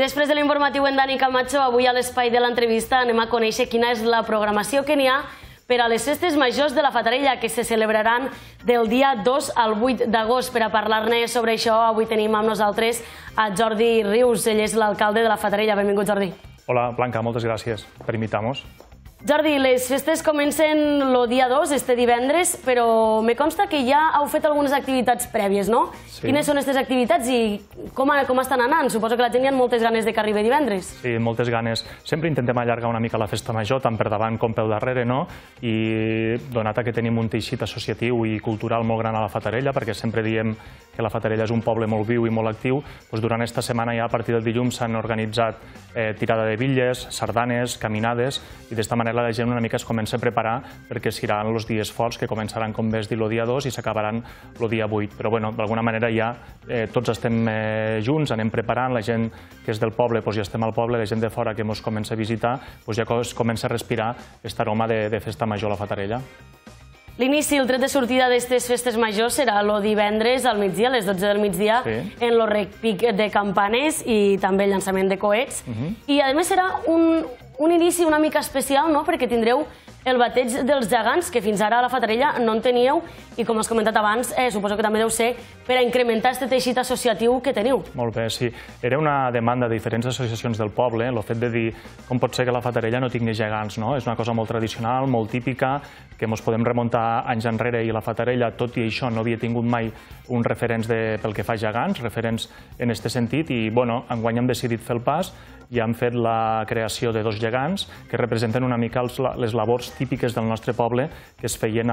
després de l'informatiu en Dani Camacho, avui a l'espai de l'entrevista anem a conèixer quina és la programació que n'hi ha per a les festes majors de la Fatarella, que se celebraran del dia 2 al 8 d'agost. Per a parlar-ne sobre això, avui tenim amb nosaltres a Jordi Rius, ell és l'alcalde de la Fatarella. Benvingut, Jordi. Hola, Blanca, moltes gràcies per invitar-nos. Jordi, les festes comencen el dia 2, este divendres, però me consta que ja heu fet algunes activitats prèvies, no? Sí. Quines són aquestes activitats i com estan anant? Suposo que la gent hi ha moltes ganes de que arribi divendres. Sí, moltes ganes. Sempre intentem allargar una mica la festa major, tant per davant com pel darrere, no? I donat que tenim un teixit associatiu i cultural molt gran a la Fatarella, perquè sempre diem que la Fatarella és un poble molt viu i molt actiu, doncs durant aquesta setmana ja a partir del dilluns s'han organitzat tirada de bitlles, sardanes, caminades, i d'esta manera la gent una mica es comença a preparar perquè seran els dies forts que començaran, com bé dir, el dia 2 i s'acabaran el dia 8. Però bueno, d'alguna manera ja tots estem junts, anem preparant, la gent que és del poble ja estem al poble, la gent de fora que ens comença a visitar ja es comença a respirar aquest aroma de festa major a la Fatarella. L'inici, el tret de sortida d'aquestes festes majors serà el divendres al migdia, a les 12 del migdia, en el repic de campanes i també el llançament de coets. I a més serà un inici una mica especial, perquè tindreu el bateig dels gegants, que fins ara a la Fatarella no en teníeu, i com has comentat abans, suposo que també deu ser per a incrementar aquest teixit associatiu que teniu. Molt bé, sí. Era una demanda de diferents associacions del poble, el fet de dir com pot ser que la Fatarella no tingui gegants, no? És una cosa molt tradicional, molt típica, que ens podem remuntar anys enrere, i la Fatarella, tot i això, no havia tingut mai uns referents pel que fa a gegants, referents en aquest sentit, i bueno, enguany hem decidit fer el pas i hem fet la creació de dos gegants que representen una mica les labors típiques del nostre poble que es feien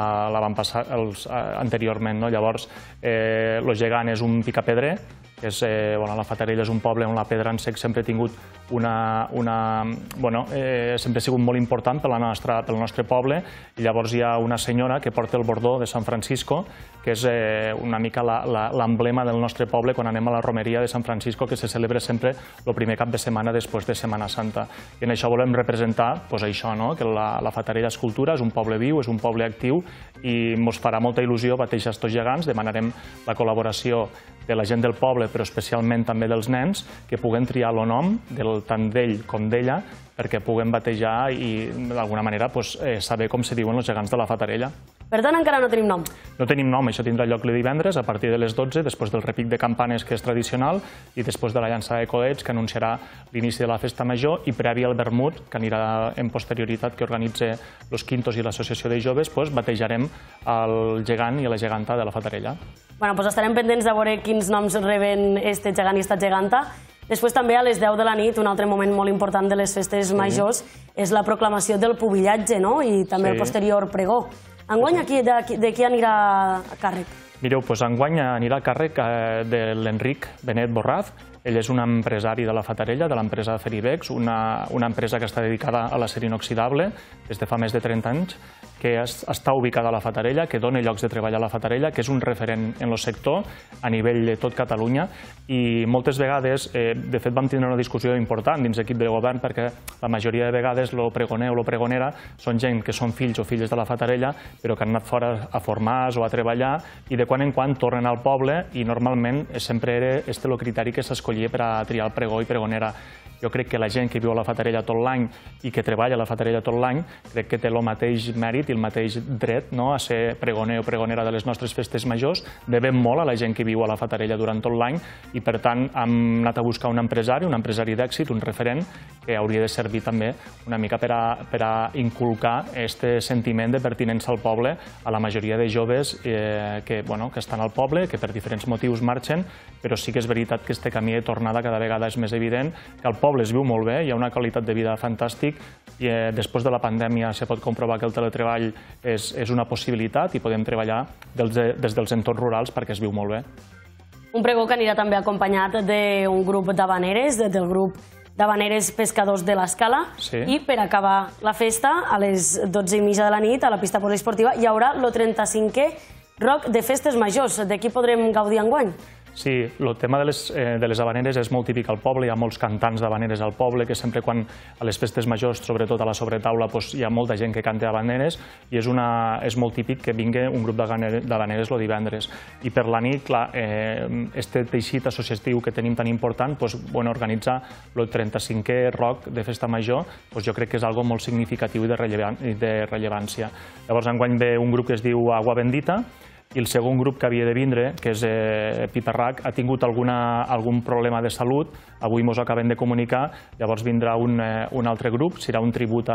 anteriorment. Llavors, el gegant és un picapedrer, que la Fatarella és un poble on la pedra en sec sempre ha tingut sempre ha sigut molt important pel nostre poble, i llavors hi ha una senyora que porta el bordó de Sant Francisco, que és una mica l'emblema del nostre poble quan anem a la romeria de Sant Francisco, que se celebra sempre el primer cap de setmana després de Setmana Santa. I en això volem representar això, que la Fatarella és cultura, és un poble viu, és un poble actiu, i ens farà molta il·lusió batejar aquests gegants. Demanarem la col·laboració de la gent del poble, però especialment també dels nens, que puguen triar el nom tant d'ell com d'ella, perquè puguem batejar i d'alguna manera saber com se diuen els gegants de la Fatarella. Per tant, encara no tenim nom. No tenim nom, això tindrà lloc el divendres a partir de les 12, després del repic de campanes, que és tradicional, i després de la llançada de coets, que anunciarà l'inici de la festa major, i previ al vermut, que anirà en posterioritat, que organitza Los Quintos i l'Associació de Joves, batejarem el gegant i la geganta de la Fatarella. Estarem pendents de veure quins noms reben este gegant i esta geganta. Després també a les 10 de la nit, un altre moment molt important de les festes majors, és la proclamació del pubillatge i també el posterior pregó. Enguany, de qui anirà a càrrec? Mireu, enguany anirà a càrrec de l'Enric Benet Borraz. Ell és un empresari de la Fatarella, de l'empresa Feribex, una empresa que està dedicada a l'acer inoxidable des de fa més de 30 anys, que està ubicada a la Fatarella, que dona llocs de treball a la Fatarella, que és un referent en el sector a nivell de tot Catalunya, i moltes vegades, de fet vam tindre una discussió important dins l'equip de govern, perquè la majoria de vegades el pregoner o la pregonera són gent que són fills o filles de la Fatarella, però que han anat fora a formar-se o a treballar, i de quan en quan tornen al poble, i normalment sempre era el criteri que s'escollia per a triar el pregó i pregonera. Jo crec que la gent que viu a la Fatarella tot l'any i que treballa a la Fatarella tot l'any, crec que té el mateix mèrit i el mateix dret a ser pregoner o pregonera de les nostres festes majors. Devem molt a la gent que viu a la Fatarella durant tot l'any, i per tant hem anat a buscar un empresari d'èxit, un referent, que hauria de servir també una mica per a inculcar aquest sentiment de pertinença al poble a la majoria de joves que estan al poble, que per diferents motius marxen, però sí que és veritat que aquest camí de tornada cada vegada és més evident, que al poble es viu molt bé, hi ha una qualitat de vida fantàstic, i després de la pandèmia se pot comprovar que el teletreball és una possibilitat i podem treballar des dels entorns rurals perquè es viu molt bé. Un pregó que anirà també acompanyat d'un grup d'habaneres, del grup d'habaneres pescadors de l'Escala, i per acabar la festa, a les 12:30 de la nit, a la pista poliesportiva, hi haurà el 35è Rock de Festes Majors. De qui podrem gaudir enguany? Sí, el tema de les havaneres és molt típic al poble, hi ha molts cantants d'havaneres al poble, que sempre quan a les festes majors, sobretot a la sobretaula, hi ha molta gent que canta havaneres i és molt típic que vingui un grup d'havaneres el divendres. I per la nit, clar, este teixit associatiu que tenim tan important, organitzar el 35è rock de festa major, jo crec que és algo molt significatiu i de rellevància. Llavors, enguany ve un grup que es diu Agua Bendita, i el segon grup que havia de vindre, que és Piperrac, ha tingut algun problema de salut, avui ens ho acabem de comunicar, llavors vindrà un altre grup, serà un tribut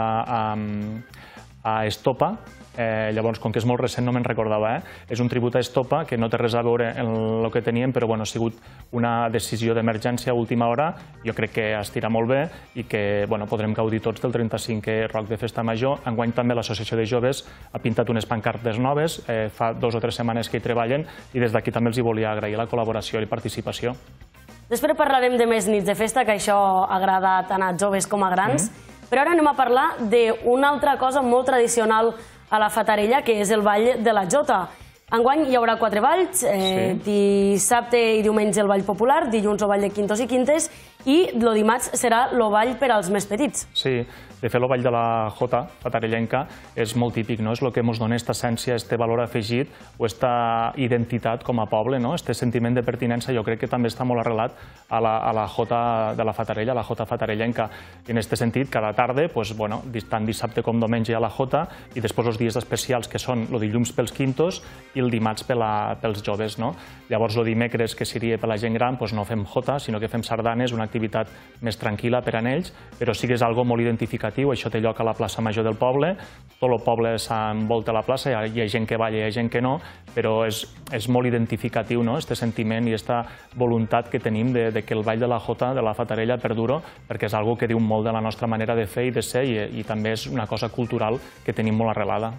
a Estopa. Llavors, com que és molt recent, no me'n recordava. És un tribut a Estopa que no té res a veure amb el que teníem, però ha sigut una decisió d'emergència a última hora. Jo crec que estirà molt bé i que podrem gaudir tots del 35è Rock de Festa Major. Enguany també l'Associació de Joves ha pintat unes pancartes noves, fa 2 o 3 setmanes que hi treballen i des d'aquí també els volia agrair la col·laboració i participació. Després parlarem de més nits de festa, que això agrada tant a joves com a grans, però ara anem a parlar d'una altra cosa molt tradicional a la Fatarella, que és el Ball de la Jota. Enguany hi haurà 4 balls, dissabte i diumenge el ball popular, dilluns el ball de quintos i quintes i el dimarts serà el ball per als més petits. Sí, de fet el ball de la Jota fatarellenca és molt típic, és el que ens dona aquesta essència, aquest valor afegit o aquesta identitat com a poble, aquest sentiment de pertinença jo crec que també està molt arrelat a la Jota de la Fatarella, a la Jota fatarellenca. En aquest sentit, cada tarda, tant dissabte com diumenge hi ha la Jota i després els dies especials que són el dilluns pels quintos i el dimarts pels joves. Llavors el dimecres, que seria per la gent gran, no fem Jota, sinó que fem sardanes, una activitat més tranquil·la per a ells, però sí que és algo molt identificatiu. Això té lloc a la plaça Major del poble, tot el poble s'envolta a la plaça, hi ha gent que balla, hi ha gent que no, però és molt identificatiu aquest sentiment i aquesta voluntat que tenim que el ball de la Jota, de la Fatarella, perduro, perquè és algo que diu molt de la nostra manera de fer i de ser i també és una cosa cultural que tenim molt arrelada.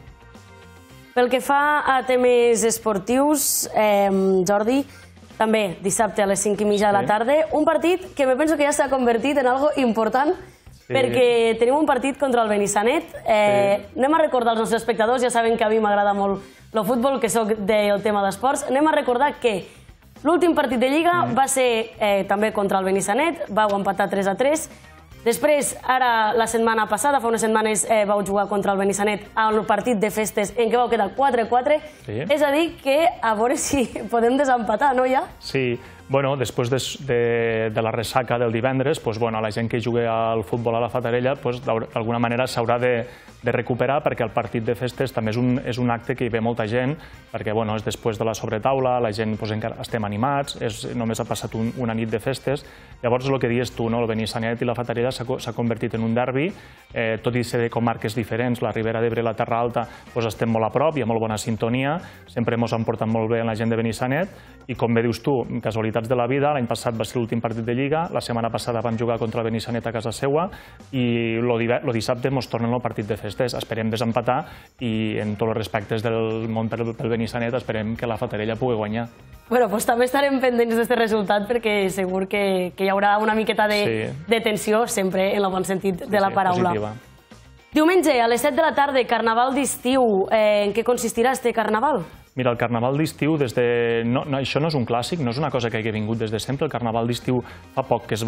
Pel que fa a temes esportius, Jordi, també dissabte a les 5:30 de la tarda, un partit que me penso que ja s'ha convertit en algo important perquè tenim un partit contra el Benissanet. Anem a recordar als nostres espectadors, ja saben que a mi m'agrada molt el futbol, que soc del tema d'esports, anem a recordar que l'últim partit de Lliga va ser també contra el Benissanet, vau empatar 3-3. Després, ara, la setmana passada, fa unes setmanes, vau jugar contra el Benissanet al partit de festes en què vau quedar 4-4. És a dir, que a veure si podem desempatar, no, ja? Sí, després de la ressaca del divendres, la gent que juga al futbol a la Fatarella d'alguna manera s'haurà de recuperar perquè el partit de festes també és un acte que hi ve molta gent, perquè és després de la sobretaula, la gent encara estem animats, només ha passat una nit de festes. Llavors, el que dius tu, el Benissanet i la Fatarella s'ha convertit en un derbi, tot i ser de comarques diferents, la Ribera d'Ebre i la Terra Alta estem molt a prop, hi ha molt bona sintonia, sempre ens han portat molt bé amb la gent de Benissanet i com bé dius tu, casualitats de la vida, l'any passat va ser l'últim partit de Lliga, la setmana passada vam jugar contra el Benissanet a casa seua i el dissabte ens tornen el partit de festes. Esperem desempatar i en tots els respectes del món pel Benissanet esperem que la Fatarella pugui guanyar. Doncs també estarem pendents d'aquest resultat perquè segur que hi haurà una miqueta de tensió, sempre en el bon sentit de la paraula. Diumenge, a les 7 de la tarda, Carnaval d'estiu. En què consistirà este Carnaval? Mira, el Carnaval d'estiu, això no és un clàssic, no és una cosa que hagi vingut des de sempre. El Carnaval d'estiu fa poc que se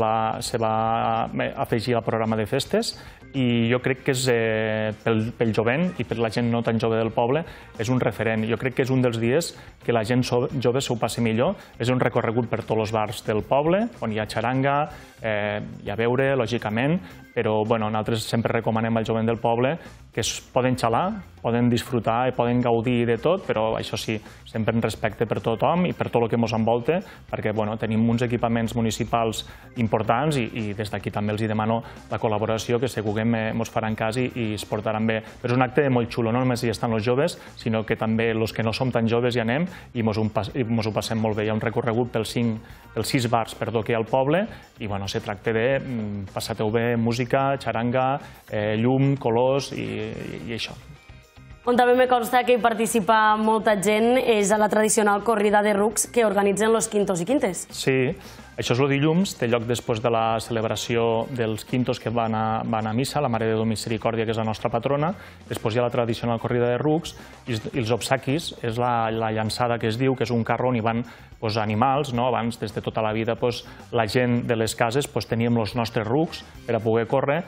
va afegir al programa de festes i jo crec que és pel jovent i per la gent no tan jove del poble és un referent. Jo crec que és un dels dies que la gent jove s'ho passi millor. És un recorregut per tots els bars del poble, on hi ha xaranga, hi ha beure, lògicament, però nosaltres sempre recomanem al jovent del poble que es poden xalar, poden disfrutar i poden gaudir de tot, però això sí, sempre en respecte per tothom i per tot el que ens envolta, perquè tenim uns equipaments municipals importants i des d'aquí també els demano la col·laboració, que segur que ens faran cas i es portaran bé. Però és un acte molt xulo, no només hi estan els joves, sinó que també els que no som tan joves hi anem i ens ho passem molt bé. Hi ha un recorregut pels 6 bars que hi ha al poble i se tracta de passar-ho bé, música, xaranga, llum, colors i això. On també me consta que hi participa molta gent és a la tradicional corrida de rucs que organitzen los quintos i quintes. Sí, això és el dilluns, té lloc després de la celebració dels quintos que van a missa, la Mare de Déu Misericòrdia, que és la nostra patrona. Després hi ha la tradicional corrida de rucs i els obsequis és la llançada que es diu, que és un carro on hi van animals. Abans, des de tota la vida, la gent de les cases teníem els nostres rucs per a poder córrer.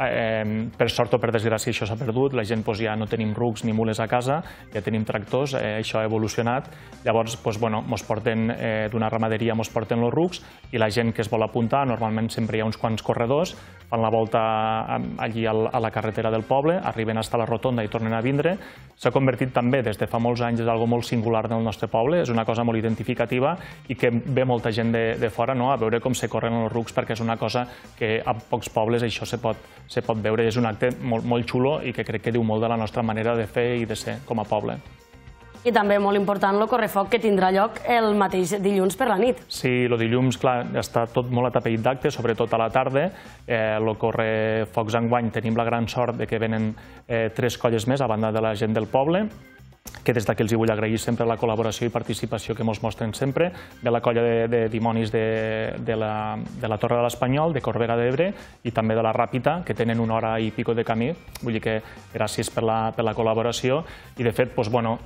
Per sort o per desgràcia això s'ha perdut, la gent ja no tenim rucs ni mules a casa, ja tenim tractors, això ha evolucionat. Llavors, ens porten d'una ramaderia, ens porten els rucs i la gent que es vol apuntar, normalment sempre hi ha uns quants corredors, fan la volta allí a la carretera del poble, arriben fins a la rotonda i tornen a vindre. S'ha convertit també, des de fa molts anys, en algo molt singular del nostre poble, és una cosa molt identificativa i que ve molta gent de fora a veure com se corren els rucs, perquè és una cosa que a pocs pobles això se pot veure. És un acte molt xulo i que crec que diu molt de la nostra manera de fer i de ser com a poble. I també molt important el correfoc que tindrà lloc el mateix dilluns per la nit. Sí, el dilluns, clar, està tot molt atapeït d'actes, sobretot a la tarda. El correfocs enguany tenim la gran sort que venen 3 colles més a banda de la gent del poble, que des d'aquí els vull agrair sempre la col·laboració i participació que ens mostren sempre. Ve la colla de dimonis de la Torre de l'Espanyol, de Corbera d'Ebre i també de la Ràpita, que tenen 1 hora i pico de camí. Vull dir que gràcies per la col·laboració. I de fet,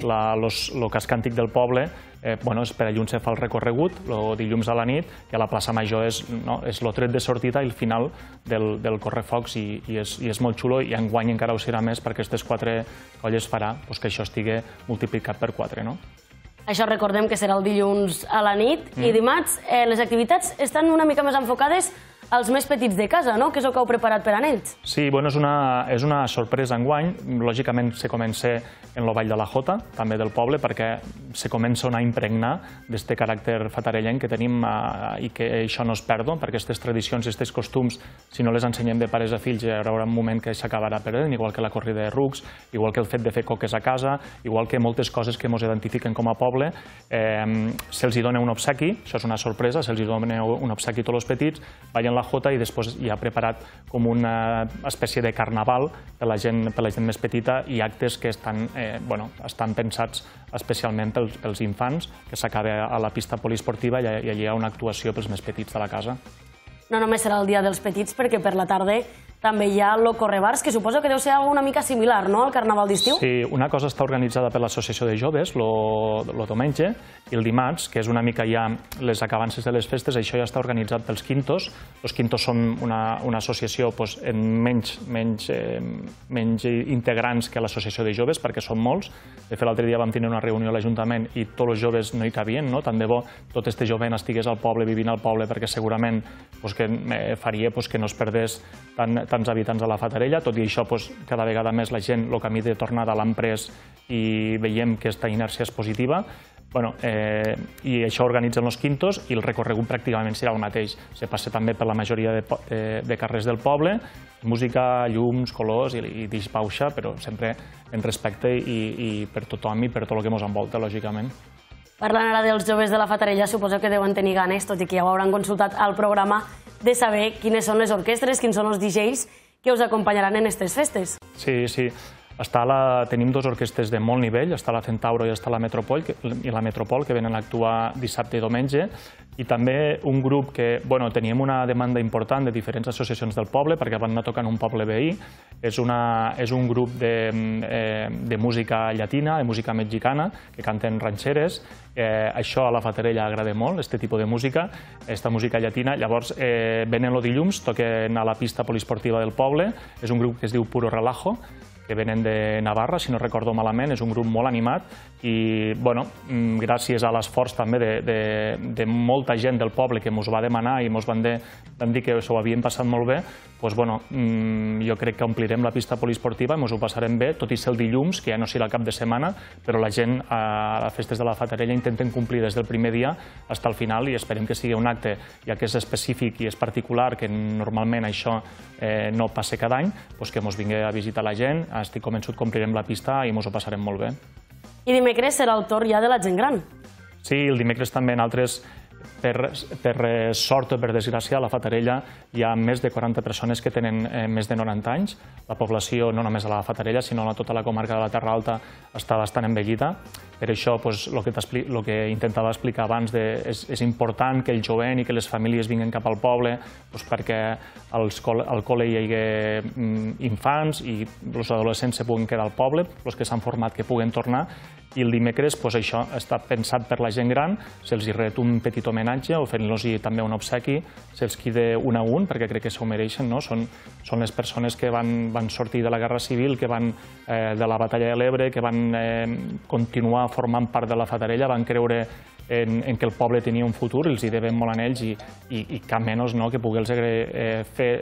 el casc antic del poble, per allà on se fa el recorregut, el dilluns a la nit, i a la plaça Major és el tret de sortida i el final del correfocs, i és molt xulo, i enguany encara ho serà més perquè aquestes 4 colles farà que això estigui multiplicat per 4. Això recordem que serà el dilluns a la nit, i dimarts les activitats estan una mica més enfocades als més petits de casa, no? Què és el que heu preparat per a ells? Sí, és una sorpresa enguany. Lògicament se comença en el Ball de la Jota, també del poble, perquè se comença a impregnar d'aquest caràcter fatarellenc que tenim i que això no es perdo, perquè aquestes tradicions i aquests costums, si no les ensenyem de pares a fills, hi haurà un moment que s'acabarà perdent, igual que la corrida de rucs, igual que el fet de fer coques a casa, igual que moltes coses que ens identifiquen com a poble. Se'ls dona un obsequi, això és una sorpresa, se'ls dona un obsequi a tots els petits, ballen la Jota i després hi ha preparat com una espècie de carnaval per la gent més petita i actes que estan pensats especialment pels infants, que s'acaba a la pista poliesportiva i allà hi ha una actuació pels més petits de la casa. No només serà el dia dels petits, perquè per la tarda també hi ha el correbars, que suposo que deu ser una mica similar, no?, al carnaval d'estiu. Sí, una cosa està organitzada per l'Associació de Joves, el diumenge, i el dimarts, que és una mica ja les acabances de les festes, això ja està organitzat pels quintos. Els quintos són una associació menys integrants que l'Associació de Joves, perquè són molts. De fet, l'altre dia vam tenir una reunió a l'Ajuntament i tots els joves no hi cabien, no? Tant de bo tot este jovent estigués al poble, vivint al poble, perquè segurament faria que no es perdés tants habitants a la Fatarella. Tot i això, cada vegada més la gent, el camí de tornada l'han pres i veiem que aquesta inèrcia és positiva. I això organitzen els quintos i el recorregut pràcticament serà el mateix. Se passa també per la majoria de carrers del poble, música, llums, colors i dispauxa, però sempre en respecte i per tothom i per tot el que ens envolta, lògicament. Parlant ara dels joves de la Fatarella, suposo que deuen tenir ganes, tot i que ja ho hauran consultat al programa, de saber quines són les orquestres, quins són els DJs que us acompanyaran en aquestes festes. Sí, sí. Tenim 2 orquestres de molt nivell, està la Centauro i està la Metropol, que venen a actuar dissabte i diumenge, i també un grup que teníem una demanda important de diferents associacions del poble perquè van anar tocant un poble veí. És un grup de música llatina, de música mexicana, que canten ranxeres. Això a la Fatarella agrada molt, aquest tipus de música, aquesta música llatina. Llavors venen el dilluns, toquen a la pista poliesportiva del poble, és un grup que es diu Puro Relajo, que venen de Navarra, si no recordo malament, és un grup molt animat i, gràcies a l'esforç també de molta gent del poble que ens va demanar i ens van dir que s'ho havien passat molt bé, jo crec que omplirem la pista poliesportiva i ens ho passarem bé, tot i ser el dilluns, que ja no serà el cap de setmana, però la gent a les festes de la Fatarella intenten complir des del primer dia fins al final i esperem que sigui un acte, ja que és específic i és particular, que normalment això no passa cada any, que ens vingui a visitar la gent. Estic convençut que omplirem la pista i ens ho passarem molt bé. I dimecres serà el torn ja de la gent gran. Sí, el dimecres també nosaltres Per sort o per desgràcia, a la Fatarella hi ha més de 40 persones que tenen més de 90 anys. La població, no només a la Fatarella, sinó a tota la comarca de la Terra Alta, està bastant envellida. Per això, el que intentava explicar abans, és important que el jovent i que les famílies vinguin cap al poble perquè al col·le hi hagi infants i els adolescents se puguin quedar al poble, els que s'han format que puguen tornar. I el dimecres això està pensat per la gent gran, se'ls ret un petit homenatge o fent-los també un obsequi, se'ls quida un a un, perquè crec que s'ho mereixen, són les persones que van sortir de la Guerra Civil, que van de la Batalla de l'Ebre, que van continuar formant part de la Fatarella, van creure en que el poble tenia un futur, els hi devem molt a ells i cap menys que pogués fer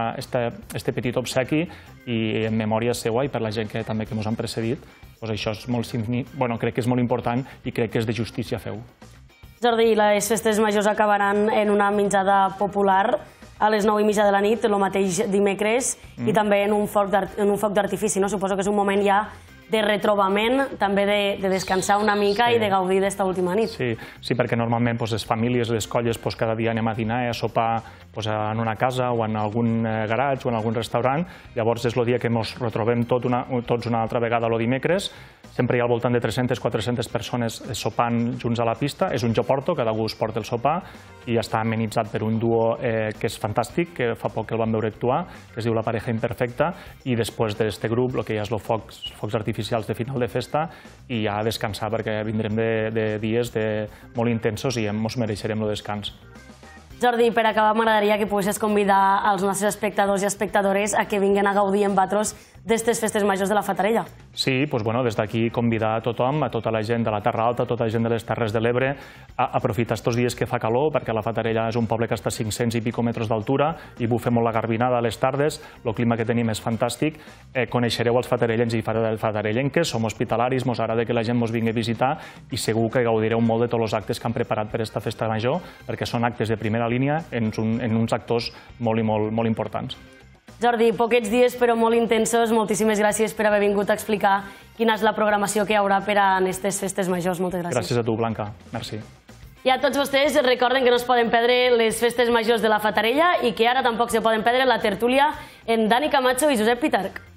este petit obsequi i en memòria seva i per la gent que també ens han precedit. Això crec que és molt important i crec que és de justícia fer-ho. Jordi, les festes majors acabaran en una menjada popular a les 9:30 de la nit, el mateix dimecres, i també en un foc d'artifici. Suposo que és un moment ja de retrobament, també de descansar una mica i de gaudir d'esta última nit. Sí, perquè normalment les famílies, les colles, cada dia anem a dinar, a sopar en una casa o en algun garatge o en algun restaurant. Llavors és el dia que ens retrobem tots una altra vegada el dimecres. Sempre hi ha al voltant de 300-400 persones sopant junts a la pista. És un jo porto, cada un es porta el sopar i està amenitzat per un duo que és fantàstic, que fa poc que el vam veure actuar, que es diu La Pareja Imperfecta, i després d'aquest grup el que hi ha és els focs artificials de final de festa i ja a descansar perquè vindrem de dies molt intensos i ens mereixerem el descans. Jordi, per acabar m'agradaria que poguessis convidar els nostres espectadors i espectadores a que vinguin a gaudir amb vosaltres d'aquestes festes majors de la Fatarella. Sí, des d'aquí convidar a tothom, a tota la gent de la Terra Alta, a tota la gent de les Terres de l'Ebre, a aprofitar aquests dies que fa calor, perquè la Fatarella és un poble que està a 500 i pico metres d'altura i bufa molt la garbinada a les tardes, el clima que tenim és fantàstic. Coneixereu els fatarellens i fatarellenques, som hospitalaris, ens agrada que la gent ens vingui a visitar i segur que gaudireu molt de tots els actes que han preparat per aquesta festa major, perquè són actes de primera línia en uns actors molt i molt importants. Jordi, poquets dies però molt intensos, moltíssimes gràcies per haver vingut a explicar quina és la programació que hi haurà per a aquestes festes majors. Moltes gràcies. Gràcies a tu, Blanca. Merci. I a tots vostès recorden que no es poden perdre les festes majors de la Fatarella i que ara tampoc se poden perdre la tertúlia amb Dani Camacho i Josep Pitarch.